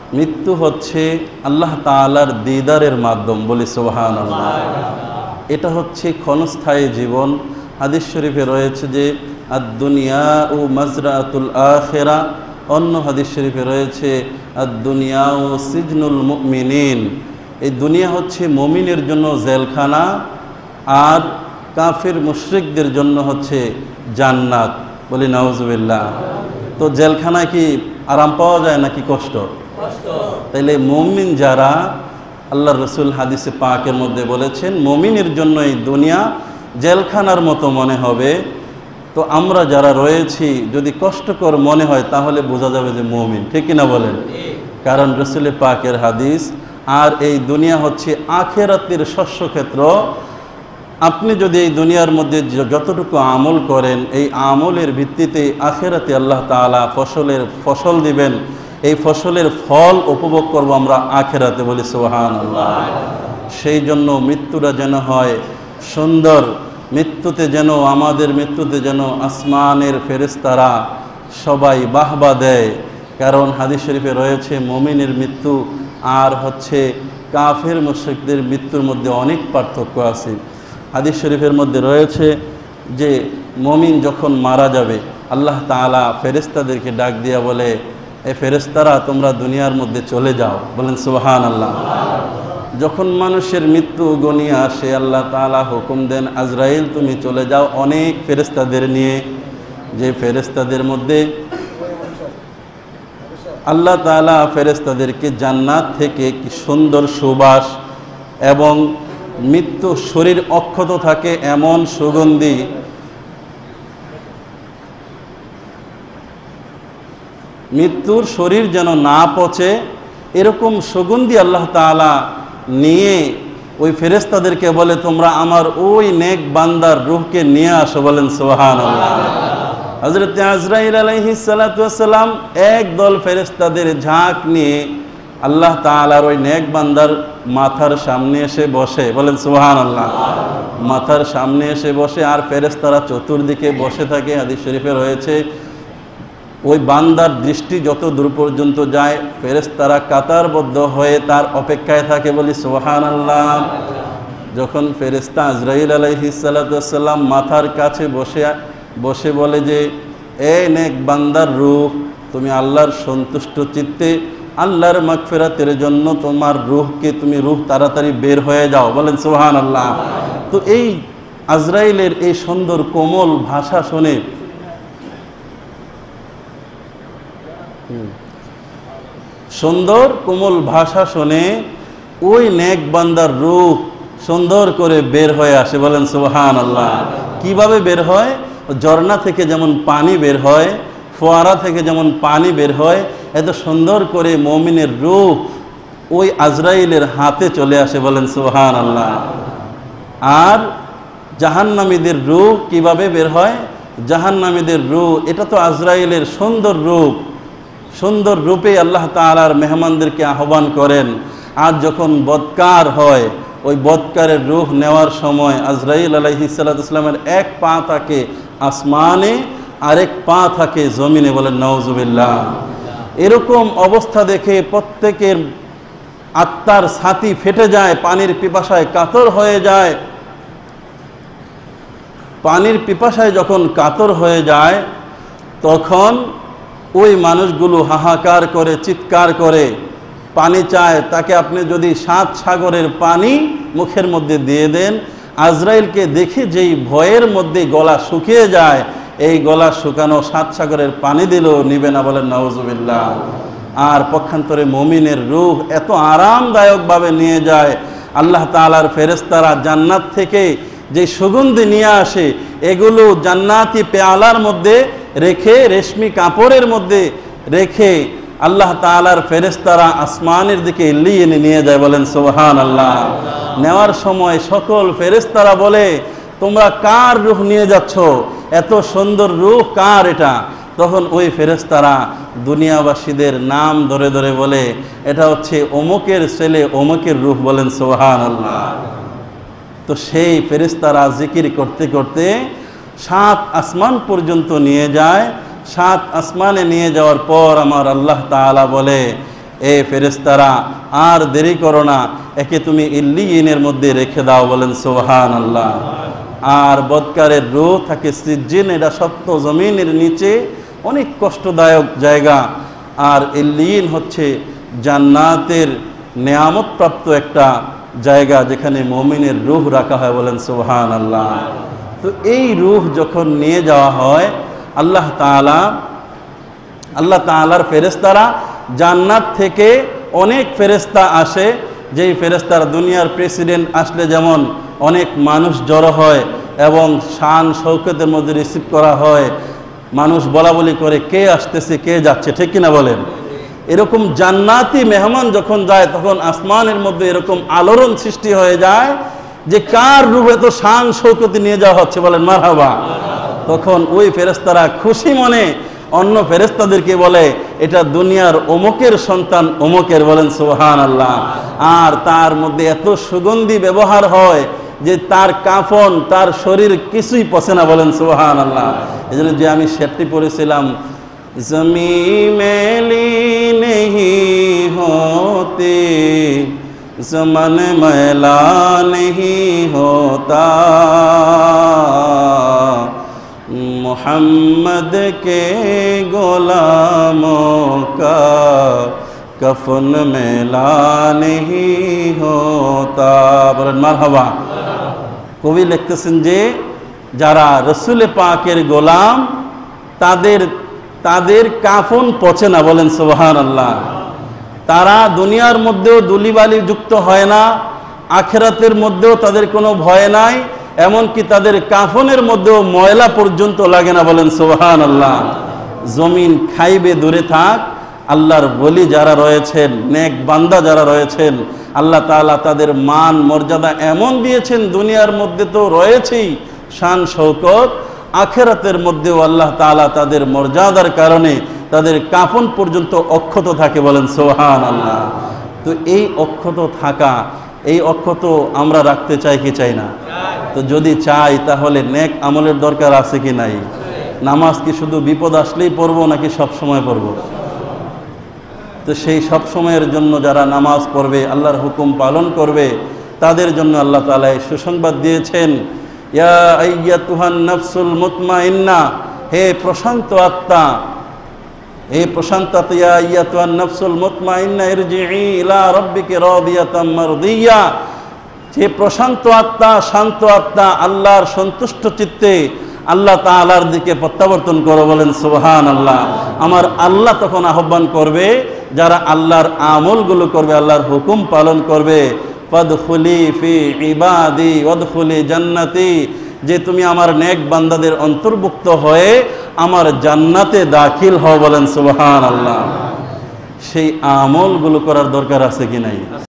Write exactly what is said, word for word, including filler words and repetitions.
মৃত্যু হচ্ছে আল্লাহ তাআলার দিদারের মাধ্যম, বলি সুবহানাল্লাহ। এটা হচ্ছে ক্ষণস্থায়ী জীবন। হাদিস শরীফে রয়েছে যে আদ-দুনিয়া ও মাজরাতুল আখিরা, অন্য হাদিস শরীফে রয়েছে আদ-দুনিয়া ও সিজনুল মুমিনিন। এই দুনিয়া হচ্ছে মুমিনের জন্য জেলখানা, আর কাফির মুশরিকদের জন্য হচ্ছে জান্নাত, বলি নাউজুবিল্লাহ। তো জেলখানায় কি আরাম পাওয়া যায় নাকি কষ্ট? তাইলে মুমিন যারা, আল্লাহ রসুল হাদিসে পাকের মধ্যে বলেছেন মুমিনের জন্য এই দুনিয়া জেলখানার মতো মনে হবে। তো আমরা যারা রয়েছি যদি কষ্টকর মনে হয় তাহলে বোঝা যাবে যে মুমিন, ঠিক কিনা বলেন? কারণ রসুল পাকের হাদিস। আর এই দুনিয়া হচ্ছে আখিরাতের শস্যক্ষেত্র। আপনি যদি এই দুনিয়ার মধ্যে যতটুকু আমল করেন, এই আমলের ভিত্তিতে আখিরাতে আল্লাহ তাআলা ফসলের ফসল দিবেন। এই ফসলের ফল উপভোগ করব আমরা আখিরাতে, বলি সুবহানাল্লাহ। সেই জন্য মৃত্যুটা যেন হয় সুন্দর। মৃত্যুতে যেন, আমাদের মৃত্যুতে যেন আসমানের ফেরেশতারা সবাই বাহবা দেয়। কারণ হাদিস শরীফে রয়েছে মুমিনের মৃত্যু আর হচ্ছে কাফের মুশরিকদের মৃত্যুর মধ্যে অনেক পার্থক্য আছে। হাদিস শরীফের মধ্যে রয়েছে যে মুমিন যখন মারা যাবে আল্লাহ তাআলা ফেরেশতাদেরকে ডাক দিয়া বলে, এ ফেরেশতারা তোমরা দুনিয়ার মধ্যে চলে যাও, বলেন সুবহানাল্লাহ। যখন মানুষের মৃত্যু গনিয়ে আসে আল্লাহ তাআলা হুকুম দেন, আজরাইল তুমি চলে যাও অনেক ফেরেশতাদের নিয়ে। যে ফেরেশতাদের মধ্যে আল্লাহ তাআলা ফেরেশতাদেরকে জান্নাত থেকে কি সুন্দর সুবাস এবং মৃত্যু শরীর অক্ষত থাকে এমন সুগন্ধি, মৃত্যুর শরীর যেন না পচে এরকম সুগন্ধি আল্লাহ তাআলা নিয়ে ওই ফেরেশতাদেরকে বলে, তোমরা আমার ওই নেক বান্দার রূহকে নিয়ে আসো, বলেন সুবহানাল্লাহ। হযরত আজরাইল আলাইহিস সালাতু ওয়াস সালাম একদল ফেরেশতাদের ঝাঁক নিয়ে আল্লাহ তাআলার ওই নেক বান্দার মাথার সামনে এসে বসে, বলেন সুবহানাল্লাহ। মাথার সামনে এসে বসে আর ফেরেশতারা চতুর্দিকে বসে থাকে। হাদিস শরীফে রয়েছে ওই বান্দার দৃষ্টি যত দূর পর্যন্ত যায় ফেরেশতারা কাতারবদ্ধ হয়ে তার অপেক্ষায় থাকে, বলি সুবহানাল্লাহ। যখন ফেরেশতা আজরাইল আলাইহিস সালাতু ওয়াস সালাম মাথার কাছে বসে বসে বলে যে, এ নেক বান্দার রূহ, তুমি আল্লাহর সন্তুষ্ট চিত্তে আল্লাহর মাগফিরাতের জন্য তোমার রূহকে তুমি রূহ তাড়াতাড়ি বের হয়ে যাও, বলেন সুবহানাল্লাহ। তো এই আজরাইলের এই সুন্দর কোমল ভাষা শুনে সুন্দর কোমল ভাষা শুনে ওই নেক বান্দার রূহ সুন্দর করে বের হয়ে আসে, বলেন সুবহানাল্লাহ। কিভাবে বের হয়? ঝর্ণা থেকে যেমন পানি বের হয়, ফোয়ারা থেকে যেমন পানি বের হয়, এত সুন্দর করে মুমিনের রূহ ওই আজরাইলের হাতে চলে আসে, বলেন সুবহানাল্লাহ। আর জাহান্নামীদের রূহ কিভাবে বের হয়? জাহান্নামীদের রূহ, এটা তো আজরাইলের সুন্দর রূপ, সুন্দর রূপে আল্লাহ তাআলার মেহমানদেরকে আহ্বান করেন। আর যখন বদকার হয়, ওই বদকারের রূহ নেওয়ার সময় আজরাইল আলাইহিস সালাতু ওয়াস সালামের এক পা থাকে আসমানে, আরেক পা থাকে জমিনে, বলেন নাউজুবিল্লাহ। এরকম অবস্থা দেখে প্রত্যেকের আত্মার ছাতি ফেটে যায়, পানির পিপাসায় কাতর হয়ে যায়। পানির পিপাসায় যখন কাতর হয়ে যায় তখন ওই মানুষগুলো হাহাকার করে, চিৎকার করে, পানি চায়। তাকে আপনি যদি সাত সাগরের পানি মুখের মধ্যে দিয়ে দেন, আজরাইলকে দেখে যেই ভয়ের মধ্যে গলা শুকিয়ে যায়, এই গলা শুকানো সাত সাগরের পানি দিলেও নিবে না, বলেন নাউজুবিল্লাহ। আর পক্ষান্তরে মুমিনের রূহ এত আরামদায়কভাবে নিয়ে যায়। আল্লাহ তাআলার ফেরেশতারা জান্নাত থেকে যে সুগন্ধি নিয়ে আসে, এগুলো জান্নাতি পেয়ালার মধ্যে রেখে, রেশমি কাপড়ের মধ্যে রেখে আল্লাহ তাআলার ফেরেশতারা আসমানের দিকে এলিয়ে নিয়ে যায়, বলেন সুবহানাল্লাহ। নেওয়ার সময় সকল ফেরেশতারা বলে, তোমরা কার রূহ নিয়ে যাচ্ছ? এত সুন্দর রূহ কার এটা? তখন ওই ফেরেশতারা দুনিয়াবাসীদের নাম ধরে ধরে বলে, এটা হচ্ছে অমুকের ছেলে অমুকের রূহ, বলেন সুবহানাল্লাহ। তো সেই ফেরেশতারা জিকির করতে করতে সাত আসমান পর্যন্ত নিয়ে যায়। সাত আসমানে নিয়ে যাওয়ার পর আমার আল্লাহ তাআলা বলে, এ ফেরেশতারা আর দেরি করো না, একে তুমি ইল্লিয়িনের মধ্যে রেখে দাও, বলেন সুবহানাল্লাহ। আর বদকারের রূহ থাকে সিজ্জিন, এটা সপ্ত জমিনের নিচে অনেক কষ্টদায়ক জায়গা। আর ইল্লিয়িন হচ্ছে জান্নাতের নেয়ামতপ্রাপ্ত একটা জায়গা, যেখানে মুমিনের রূহ রাখা হয়, বলেন সুবহানাল্লাহ। তো এই রূহ যখন নিয়ে যাওয়া হয়, আল্লাহ তাআলা আল্লাহ তাআলার ফেরেশতারা জান্নাত থেকে অনেক ফেরেশতা আসে, যেই ফেরেশতারা দুনিয়ার প্রেসিডেন্ট আসলে যেমন অনেক মানুষ জড়ো হয় এবং শান শৌকতের মধ্যে রিসিভ করা হয়, মানুষ বলা বলি করে কে আসতেছে কে যাচ্ছে, ঠিক কিনা বলেন? এরকম জান্নাতি মেহমান যখন যায় তখন আসমানের মধ্যে এরকম আলোড়ন সৃষ্টি হয়ে যায় যে কার রূপে তো শান শৌকতি নিয়ে যাওয়া হচ্ছে, বলেন মারহাবা। তখন ওই ফেরেশতারা খুশি মনে অন্য ফেরেশতাদেরকে বলে এটা দুনিয়ার অমুকের সন্তান অমুকের, বলেন সুবহানাল্লাহ। আর তার মধ্যে এত সুগন্ধি ব্যবহার হয় যে তার কাফন তার শরীর কিছুই পচে না, বলেন সুবহানাল্লাহ। এই জন্য যে আমি শেরটি পড়েছিলাম, জমি মেলি নেহি হোতে জমান মেলা নেহি হোতা, मोहम्मद के गुलामों का कफन मेला नहीं होता, বলেন মারহাবা। কবি লিখতেছেন যে যারা রসুল পাকের গোলাম তাদের তাদের কাফন পচে না, বলেন সুবহানাল্লাহ। তারা দুনিয়ার মধ্যেও দুলিবালি যুক্ত হয় না, আখিরাতের মধ্যেও তাদের কোনো ভয় নাই, এমনকি তাদের কাফনের মধ্যেও ময়লা পর্যন্ত লাগে না, বলেন সুবহানাল্লাহ। জমিন খাইবে দূরে থাক, আল্লাহর বলি যারা রয়েছেন, নেক বান্দা যারা রয়েছেন, আল্লাহ তাআলা তাদের মান মর্যাদা এমন দিয়েছেন, দুনিয়ার মধ্যে তো রয়েছেই শান শৌকত, আখিরাতের মধ্যেও আল্লাহ তাআলা তাদের মর্যাদার কারণে তাদের কাফন পর্যন্ত অক্ষত থাকে, বলেন সুবহানাল্লাহ। তো এই অক্ষত থাকা, এই অক্ষত আমরা রাখতে চাই কি চাই না? তো যদি চাই তাহলে নেক আমলের দরকার আছে কি নাই? নামাজ কি শুধু বিপদ আসলেই পড়বো নাকি সব সময় পড়বো? তো সেই সব সময়ের জন্য যারা নামাজ পড়বে, আল্লাহর হুকুম পালন করবে, তাদের জন্য আল্লাহ তাআলা এই সুসংবাদ দিয়েছেন, ইয়া আইয়াতুহান নাফসুল মুতমাইন্না, হে প্রশান্ত আত্মা, হে প্রশান্ত আত্মা, ইয়া আইয়াতুহান নাফসুল মুতমাইন্না ইরজিই ইলা রাব্বিকি রাদিয়াতাম মারদিয়া, যে প্রশান্ত আত্মা, শান্ত আত্মা, আল্লাহর সন্তুষ্ট চিত্তে আল্লাহ তাআলার দিকে প্রত্যাবর্তন করো, বলেন সুবহানাল্লাহ। আমার আল্লাহ তখন আহ্বান করবে যারা আল্লাহর আমলগুলো করবে, আল্লাহর হুকুম পালন করবে, ফাদখুলি ফি ইবাদি ওয়াদখুলি জান্নাতি, যে তুমি আমার নেক বান্দাদের অন্তর্ভুক্ত হয়ে আমার জান্নাতে দাখিল হও, বলেন সুবহানাল্লাহ। সেই আমলগুলো করার দরকার আছে কি নাই?